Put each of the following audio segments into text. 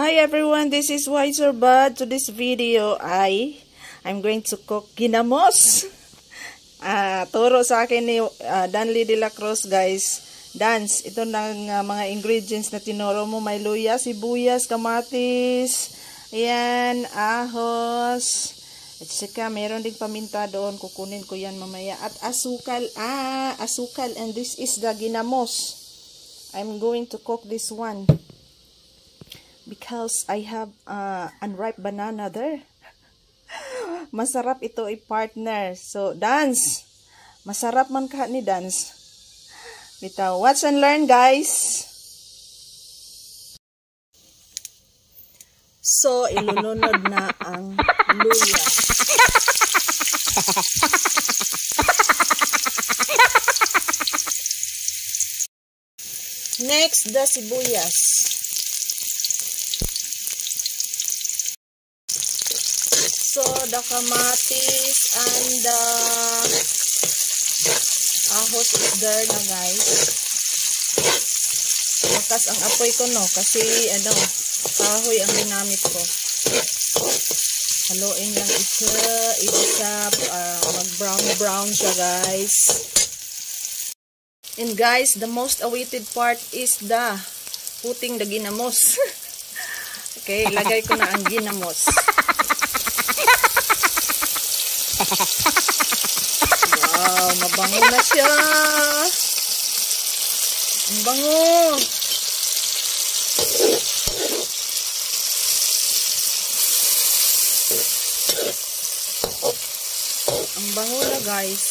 Hi everyone, this is Wiser Bud. To this video I'm going to cook ginamos. Turo sa akin ni Danley de la Cruz, guys. Dance, ito ng mga ingredients na tinuro mo. May luya, sibuyas, kamatis, ayan, ahos, at saka mayroon ding paminta doon. Kukunin ko yan mamaya. At asukal, asukal, and this is the ginamos. I'm going to cook this one because I have unripe banana there. Masarap ito i-partner. So, dance. Masarap man ka ni dance. Bitaw, watch and learn, guys. So, ilununod na ang luya. Next, the sibuyas. So, the kamatis and the ahos is there na, guys. Makas ang apoy ko, no? Kasi, kahoy ang ginamit ko. Haluin lang ito. Mag-brown siya, guys. And guys, the most awaited part is the putting the ginamos. Okay, ilagay ko na ang ginamos. Wow, mabango na siya. Ang bango. Ang bango na, guys.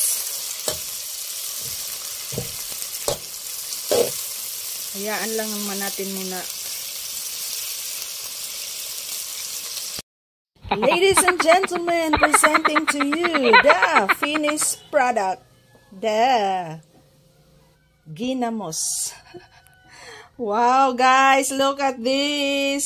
Hayaan lang naman natin muna. Ladies and gentlemen, presenting to you the finished product, the ginamos. Wow, guys, look at this.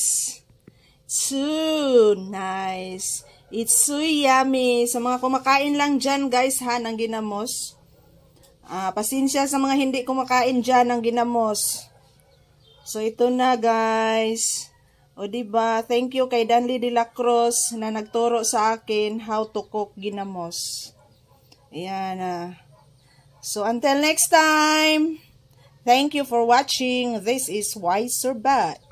So nice. It's so yummy. Sa mga kumakain lang dyan, guys, ha, ng ginamos. Pasensya sa mga hindi kumakain dyan ng ginamos. So, ito na, guys. O, diba? Thank you kay Danley de la Cruz na nagturo sa akin how to cook ginamos. Ayan. So, until next time, thank you for watching. This is Wiser Bud.